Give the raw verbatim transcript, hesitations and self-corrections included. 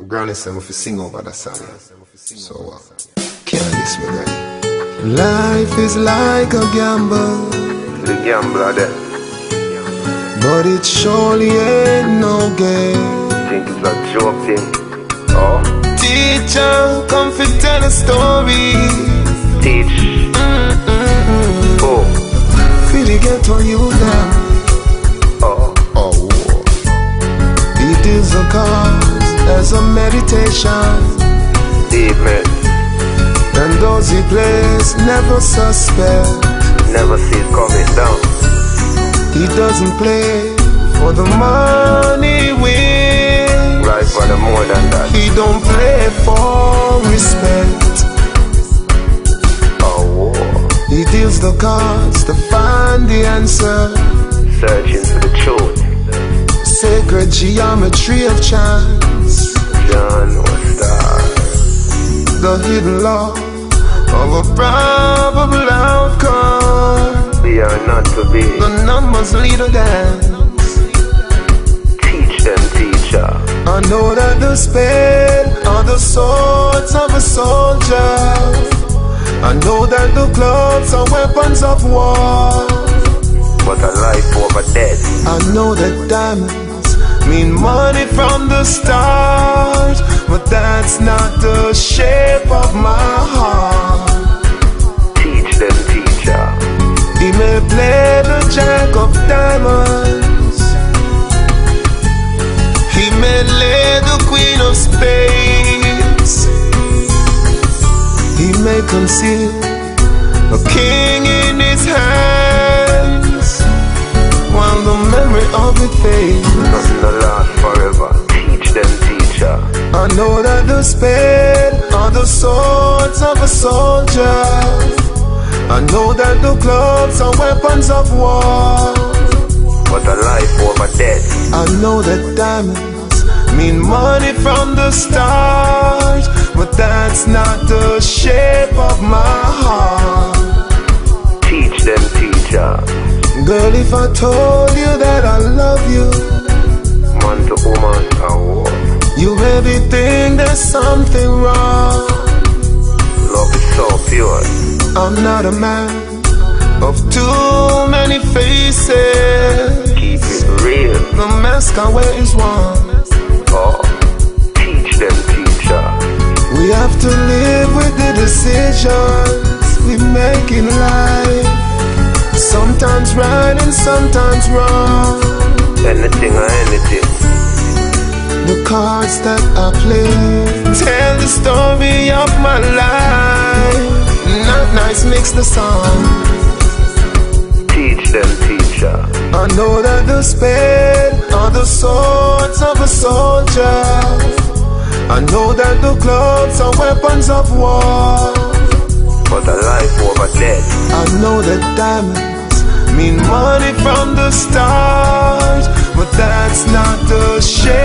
Granny said if you sing over the song. So uh, can't miss me, man. Life is like a gamble. The gambler there. But it surely ain't no game. Think it's a joke thing. Oh. Teacher, come fi tell a story. Teach. Mm-mm-mm. Oh. Feel it get on you now. Oh. Oh. It is a cause as a meditation. Deep man. And those he plays never suspect. Never see it coming down. He doesn't play for the money win. Right for the more than that. He don't play for respect. Oh. He deals the cards to find the answer. Searching for the truth. Sacred geometry of chance. John was star. The hidden law of a probable outcome. Be or not to be. The numbers lead a dance. Teach them, teacher. I know that the spade are the swords of a soldier. I know that the clubs are weapons of war. But a life over death. I know that diamonds mean money from the start. But that's not the shape of my heart. Teach them, teacher. He may play the jack of diamonds. He may lay the queen of spades. He may conceal a king in his hands, while the memory of it fades. Nothing to last forever. Teach them, teacher. I know that the spade are the swords of a soldier. I know that the clubs are weapons of war. But a life over death. I know that diamonds mean money from the start. But that's not the shape of my heart. Teach them, teacher. Girl, if I told you that I love you, Man to woman, oh. you maybe think there's something wrong. Love is so pure. I'm not a man of too many faces. Keep it real. The mask I wear is one. Oh. Teach them, teacher. We have to live with the decisions we make in life. Sometimes right and sometimes wrong. Anything or anything. The cards that I play tell the story of my life. Not nice makes the song. Teach them, teacher. I know that the spade are the swords of a soldier. I know that the clubs are weapons of war. But a life over death. I know that diamonds mean money from the start. But that's not the shape